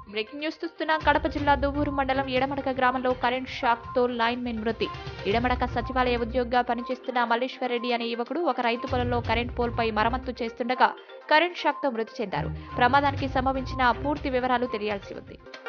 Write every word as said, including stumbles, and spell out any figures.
Breaking news చూస్తున్నాం. కడప జిల్లా దువ్వూరు మండలం ఎడమడక గ్రామంలో కరెంట్ షాక్ తో లైన్ మెన్ మృతి. ఎడమడక సచివాలయ ఉద్యోగిగా పనిచేస్తున్న మల్లేశ్వర్ రెడ్డి అనే యువకుడు ఒక రైతు పొలంలో కరెంట్ పోల్ పై మరమ్మత్తు చేస్తుండగా కరెంట్ షాక్ తో మృతి చెందారు. ప్రమాదానికి సంభవించిన పూర్తి వివరాలు తెలియాల్సి ఉంది.